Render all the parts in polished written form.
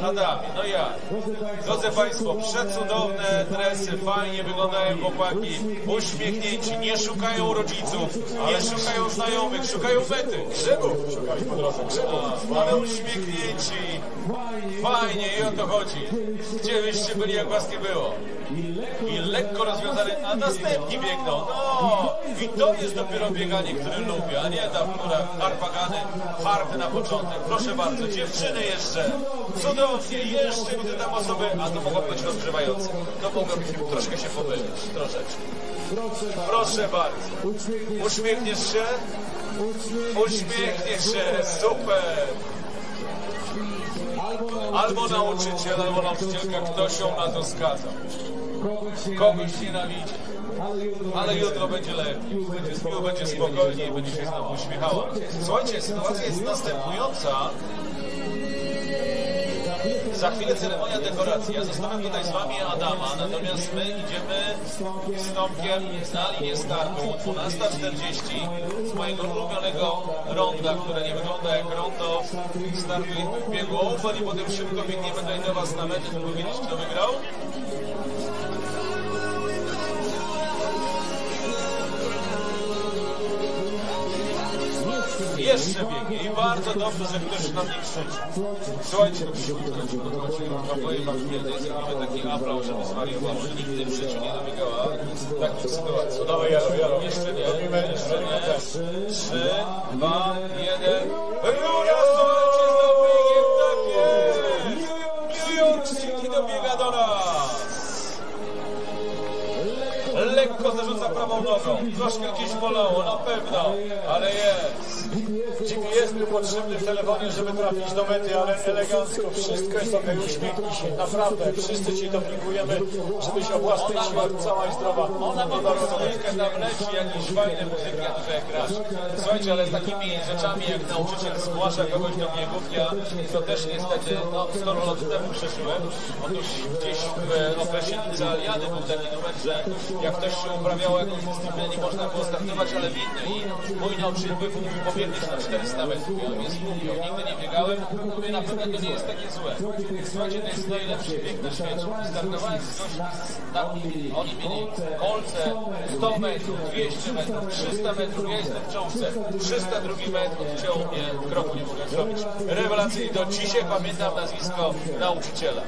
Adamie, no jak? Drodzy Państwo, przecudowne dresy, fajnie wyglądają chłopaki, uśmiechnięci, nie szukają rodziców, nie szukają znajomych, szukają mety. Grzybów szukali po drodze, grzybów. Ale uśmiechnięci, fajnie i o to chodzi. Gdzie byście byli, jak was nie było? I lekko rozwiązane, a następni biegną. No, i to jest dopiero bieganie, które lubię, a nie ta harpagany, harpy na początek. Proszę bardzo, dziewczyny jeszcze, cudownie, jeszcze widzę tam osoby, a to mogło być rozgrzewające. To mogło troszkę się pomylić, troszeczkę. Proszę bardzo. Uśmiechniesz się? Uśmiechniesz się, super. Albo nauczyciel, albo nauczycielka, ktoś ją na to skazał. Kogoś nienawidzi. Ale jutro będzie lepiej. Będzie spokojniej i będzie się znowu uśmiechała. Słuchajcie, sytuacja jest następująca. Za chwilę ceremonia dekoracji. Ja zostawiam tutaj z wami Adama, natomiast my idziemy z Tomkiem na linię startu. 12:40 z mojego ulubionego ronda, które nie wygląda jak rondo startuje w biegu open i potem szybko biegniemy tutaj do was na metę, żeby wiedzieć, kto wygrał. Jeszcze biegnie i bardzo dobrze, że ktoś na mnie krzyczy. Słuchajcie, zrobimy taki aplauz, żeby zwariował, że nigdy w życiu nie dobiegała takich sytuacji. Dawaj, Jaro. Jeszcze nie. 3, 2, 1. Rura, słuchajcie, z dobiegiem, tak jest! New York City dobiega do nas! Lekko zarzuca prawą nogą. Troszkę gdzieś bolało, na pewno, ale jest. GPS był potrzebny w telefonie, żeby trafić do mety, ale elegancko, wszystko jest okej, uśmiechnij się, naprawdę, wszyscy ci dopingujemy, żebyś o własnej siłach cała i zdrowa. Ona ma rozrywkę, tam leci jakieś fajne muzyki, a tutaj grać. Słuchajcie, ale z takimi rzeczami jak nauczyciel zgłasza kogoś do biegów, ja to też niestety, 100 lat temu przeżyłem. Otóż gdzieś w okresie licealiady był taki numer, że jak ktoś się uprawiał jakąś dyscyplinę, nie można było startować, ale w innej. I mój nauczyciel mówił, pobiegniesz na 400 metrów. Ja mówię, spróbuję, nigdy nie biegałem, mówię, na pewno to nie jest takie złe. Słuchajcie, to jest najlepszy bieg na świecie. Startowałem z gośćmi, oni mieli kolce, 100 metrów, 200 metrów, 300 metrów, ja jestem w czołówce, 302 metrów, chciał mnie kroku nie mogę zrobić. Rewelacyjnie, do dzisiaj pamiętam nazwisko nauczyciela.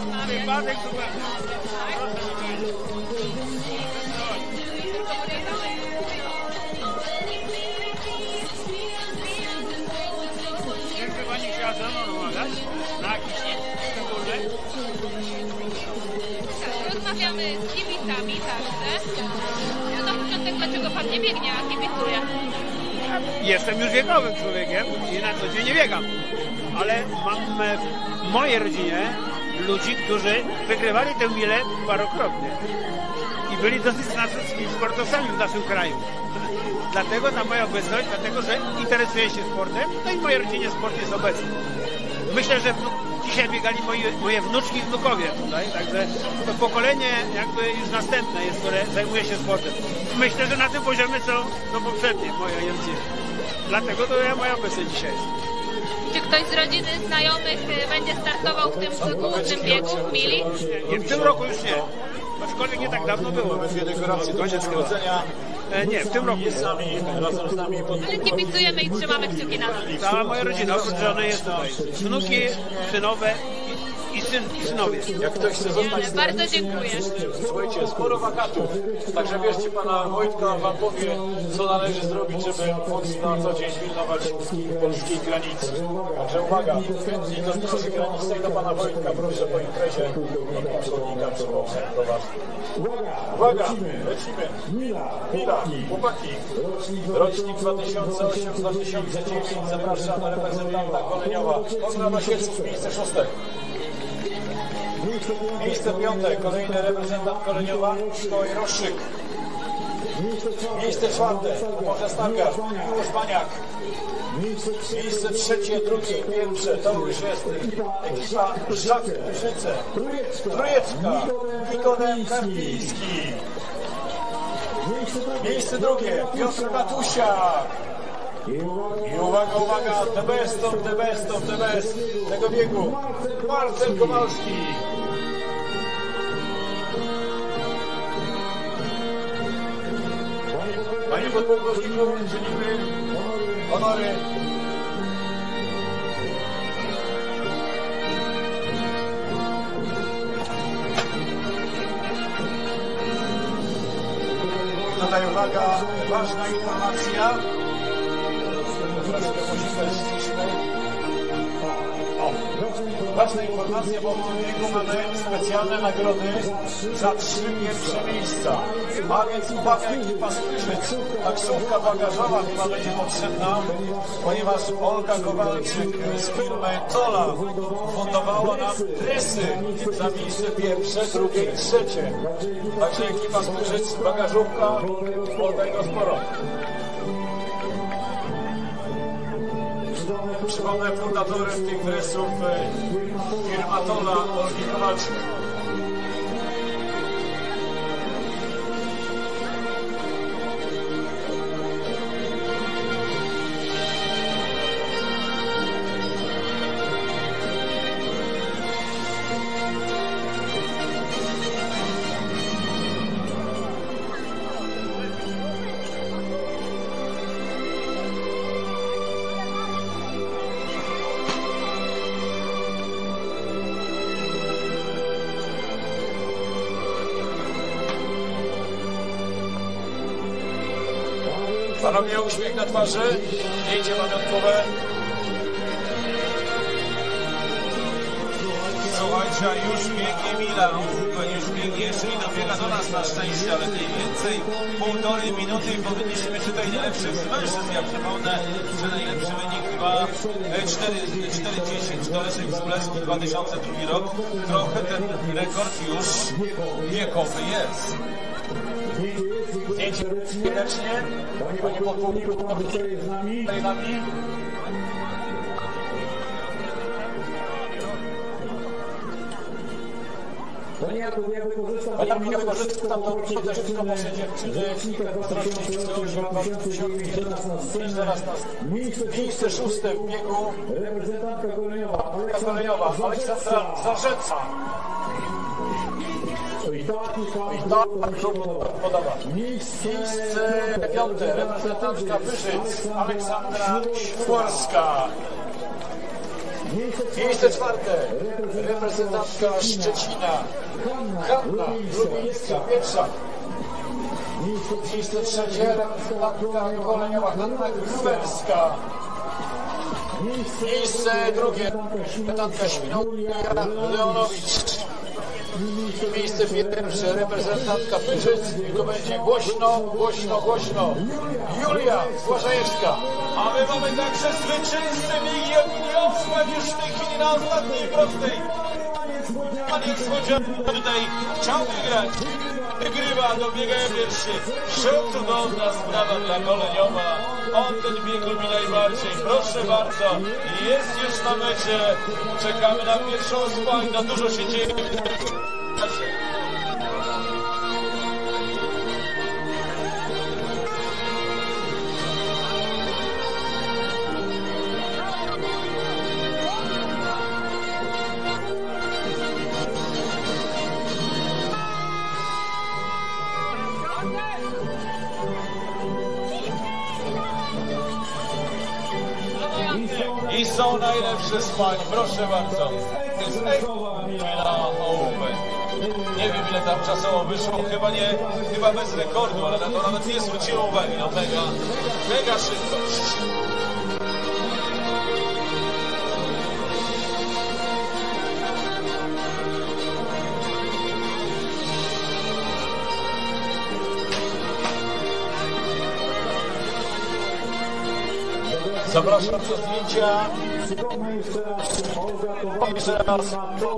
Wypadek super. Jakby pani chciała ze mną rozmawiać? Na jakiś szczególny? Rozmawiamy z kibicami także. No na początek, dlaczego pan nie biegnie, a kibicuje? Jestem już wiekowym człowiekiem i na co dzień nie biegam. Ale mam w mojej rodzinie ludzi, którzy wygrywali tę milę parokrotnie. I byli dosyć znaczącymi sportowcami w naszym kraju. Dlatego ta moja obecność, dlatego że interesuję się sportem, no i w mojej rodzinie sport jest obecny. Myślę, że dzisiaj biegali moje wnuczki i wnukowie tutaj, także to pokolenie jakby już następne jest, które zajmuje się sportem. Myślę, że na tym poziomie co poprzednie moje rodziny. Dlatego to ja moja obecność dzisiaj jest. Czy ktoś z rodziny, znajomych będzie startował w tym głównym biegu w mili? Nie, w tym roku już nie. Aczkolwiek nie tak dawno było. Dwie dekoracje do urodzenia. Nie, w tym roku nie. Razem z nami. Ale kibicujemy i trzymamy kciuki na nas. Cała moja rodzina, oprócz żony jest tutaj. Wnuki, synowe i synowie. Jak ktoś chce zostać Bardzo dziękuję. Słuchajcie, sporo wakatów. Także wierzcie, pana Wojtka wam powie, co należy zrobić, żeby móc na co dzień pilnować polskiej granicy. Także uwaga, chętni do straży granicznej do pana Wojtka. Proszę po imprezie od pułkownika przypomnę do was. Uwaga, lecimy. Mila, chłopaki. Rocznik 2008-2009. Zapraszam reprezentanta Koleniowa. Konrad Osiecki, miejsce 6. Miejsce 5. Kolejny reprezentant Koleniowa, Mikołaj Roszyk. Miejsce 4. Może Stargard, Miłosz Baniak. Miejsce 3, 2, 1. To już jest ekipa Żak Pyszyce. Trójeczka, Nikodem Karpiński. Miejsce 2. Piotr Matusiak. I uwaga, the best of the best tego biegu. Marcel Kowalski. Panie podpułkowniku, czynimy honory. Tutaj uwaga, ważna informacja. Troszkę musimy ściśle. Ważna informacja, bo w tym biegu mamy specjalne nagrody za 3 pierwsze miejsca. A więc uwaga, ekipa z Pyrzyc. Taksówka bagażowa chyba będzie potrzebna, ponieważ Olga Kowalczyk z firmy Tola fundowała nam dresy za miejsce pierwsze, drugie i trzecie. Także ekipa z Pyrzyc, bagażówka, było tego sporo. Przypomnę, fundatorem tych dresów firma Tola, Olgi Kowalczyk. Panowie, uśmiech na twarzy, zdjęcie pamiątkowe. Słuchajcie, już biegnie Mila, już biegnie, jeszcze nie dobiega do nas na szczęście, ale mniej więcej 1,5 minuty i powinniśmy tutaj najlepszych z mężczyzn. Ja przypomnę, że najlepszy wynik chyba 4:10 to Leszek Zgulewski 2002 rok. Trochę ten rekord już wiekowy jest. Zdjęcie serdecznie. Panie podpułkniku, tutaj z nami. Ja wykorzystam tam tą wszystko muszę dziewczyny miejsce 6 w biegu reprezentantka Koleniowa Aleksandra Zarzecka. I tak podoba. Miejsce 5. Reprezentantka Pyrzyc Aleksandra Świerska. Miejsce czwarte, reprezentantka Szczecina, Hanna Lubińska, pierwsza. Miejsce trzecie, reprezentantka Koleniowa, Hanna Gruberska. Miejsce drugie, reprezentantka Świnoujska, Leonowicz. Miejsce pierwsze, reprezentantka Pyrzycki, to będzie głośno, głośno, głośno. Julia Błażejewska. A my mamy także zwycięzcę Milion już w tej chwili na ostatniej prostej. Pan niespodzianka tutaj chciał wygrać. Wygrywa, dobiega pierwszy. Przecudowna sprawa dla Koleniowa. On ten bieg lubi najbardziej. Proszę bardzo, jest już na mecie. Czekamy na pierwszą spań. No dużo się dzieje. I są najlepsze spań, proszę bardzo. To jest na ołówek. Nie wiem ile tam czasowo wyszło, chyba bez rekordu, ale na to nawet nie zwróciło uwagi. No mega szybkość. Zapraszam do zdjęcia. Jeszcze raz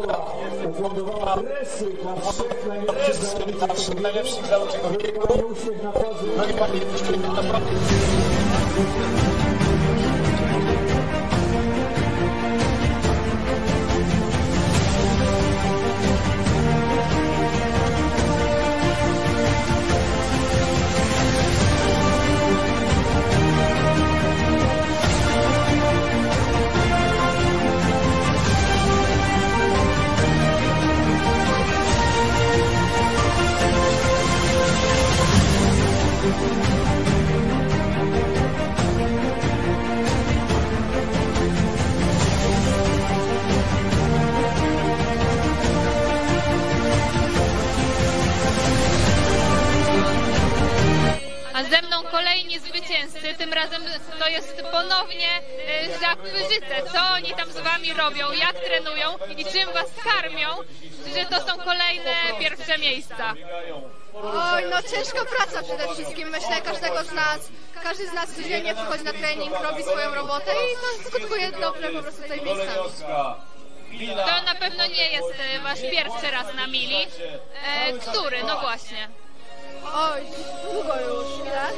naszych najlepszych zawodników biegu. Drogi panie, naprawdę. A ze mną kolejni zwycięzcy, tym razem to jest ponownie Pyrzyce. Co oni tam z wami robią, jak trenują i czym was karmią, że to są kolejne pierwsze miejsca? Oj, no ciężka praca przede wszystkim, myślę, każdego z nas. Każdy z nas codziennie przychodzi na trening, robi swoją robotę i to skutkuje dobrze po prostu tej miejscami. To na pewno nie jest wasz pierwszy raz na mili. Który? No właśnie. Oj, długo już, ile?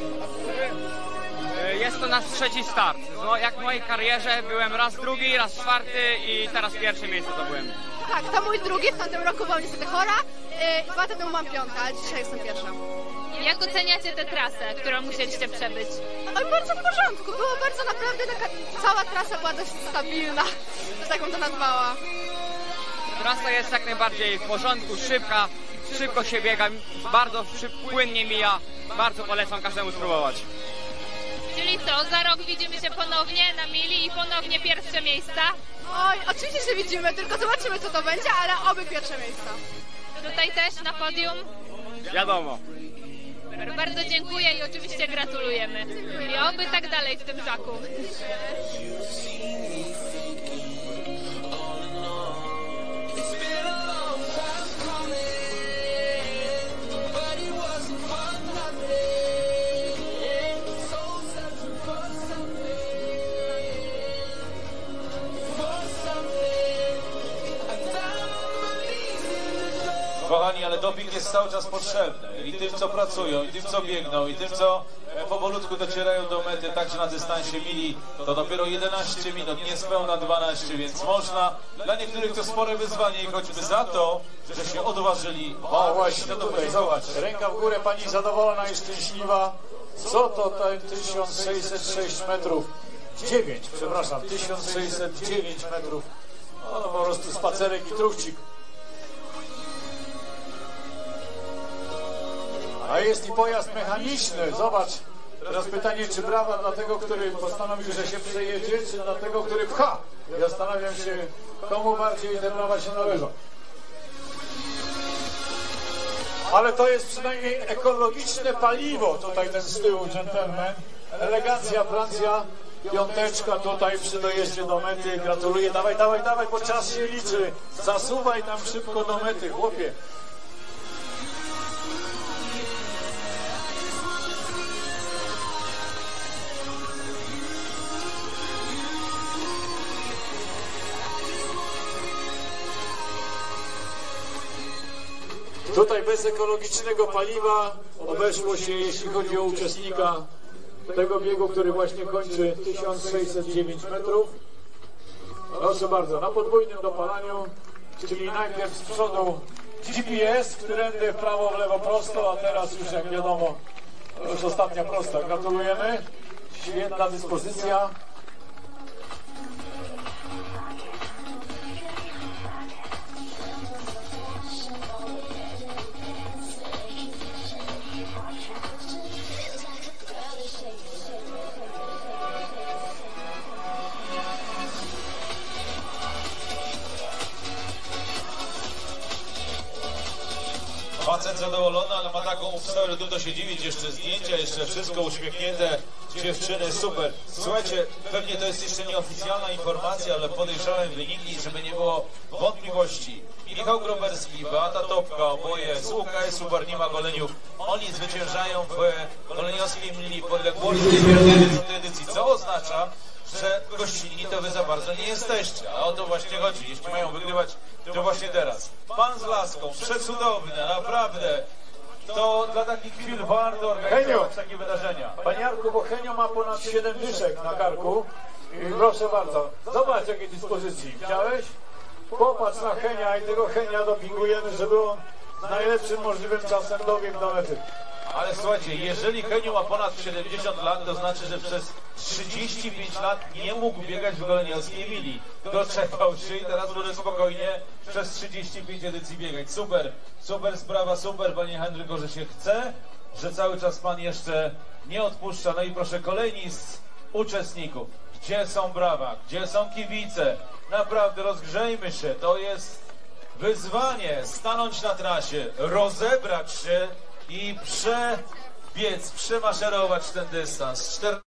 Jest to nasz trzeci start. No, jak w mojej karierze byłem raz drugi, raz czwarty i teraz pierwsze miejsce zdobyłem. Tak, to mój drugi, w tamtym roku byłam niestety chora i 2 lata temu mam 5, ale dzisiaj jestem pierwsza. Jak oceniacie tę trasę, którą musieliście przebyć? Oj, bardzo w porządku, było bardzo naprawdę taka, cała trasa była dość stabilna, że tak bym to nazwała. Trasa jest jak najbardziej w porządku, szybka, szybko się biega, bardzo płynnie mija, bardzo polecam każdemu spróbować. Czyli co, za rok widzimy się ponownie na mili i ponownie pierwsze miejsca? Oj, oczywiście się widzimy, tylko zobaczymy co to będzie, ale oby pierwsze miejsca. Tutaj też na podium? Wiadomo. Bardzo dziękuję i oczywiście gratulujemy. I oby tak dalej w tym żaku. Kochani, ale doping jest cały czas potrzebny i tym, co pracują, i tym, co biegną, i tym, co powolutku docierają do mety, także na dystansie mili, to dopiero 11 minut, niespełna 12, więc można, dla niektórych to spore wyzwanie i choćby za to, że się odważyli. O właśnie, tutaj zobacz, ręka w górę, pani zadowolona i szczęśliwa. Co to ten 1606 metrów? 1609 metrów. No po prostu spacerek i truchcik. A jest i pojazd mechaniczny, zobacz, Teraz pytanie, czy brawa dla tego, który postanowił, że się przejedzie, czy dla tego, który pcha? Ja zastanawiam się, komu bardziej te brawa się należą. Ale to jest przynajmniej ekologiczne paliwo, tutaj ten z tyłu gentleman. Elegancja, Francja, piąteczka tutaj przy dojeździe do mety. Gratuluję, dawaj, dawaj, dawaj, bo czas się liczy. Zasuwaj tam szybko do mety, chłopie. Tutaj bez ekologicznego paliwa obeszło się, jeśli chodzi o uczestnika tego biegu, który właśnie kończy 1609 metrów. Proszę bardzo, na podwójnym dopalaniu, czyli najpierw z przodu GPS, którędy w prawo, w lewo, prosto, a teraz już jak wiadomo, już ostatnia prosta. Gratulujemy, świetna dyspozycja. Facet zadowolony, ale ma taką obstawę, trudno się dziwić, jeszcze zdjęcia, jeszcze wszystko uśmiechnięte, dziewczyny, super. Słuchajcie, pewnie to jest jeszcze nieoficjalna informacja, ale podejrzewam wyniki, żeby nie było wątpliwości. Michał Groberski, Beata Topka, oboje z UKS-u Barnima Goleniów, oni zwyciężają w goleniowskiej linii podległości w tej edycji, co oznacza, że gościnni to wy za bardzo nie jesteście, a o to właśnie chodzi. Jeśli mają wygrywać, to właśnie teraz. Pan z laską, przecudowne, naprawdę. To dla takich chwil warto organizować takie wydarzenia. Panie Jarku, bo Henio ma ponad 7 dyszek na karku. I proszę bardzo, zobacz jakiej dyspozycji. Widziałeś? Popatrz na Henia i tego Henia dopingujemy, żeby on najlepszym możliwym czasem dobiegł do mety. Ale słuchajcie, jeżeli Henio ma ponad 70 lat, to znaczy, że przez 35 lat nie mógł biegać w goleniowskiej mili. Doczekał się i teraz może spokojnie przez 35 edycji biegać. Super, super sprawa, super, panie Henryko, że się chce, że cały czas pan jeszcze nie odpuszcza. No i proszę, kolejni z uczestników. Gdzie są brawa? Gdzie są kibice? Naprawdę rozgrzejmy się, to jest wyzwanie, stanąć na trasie, rozebrać się i przebiec, przemaszerować ten dystans.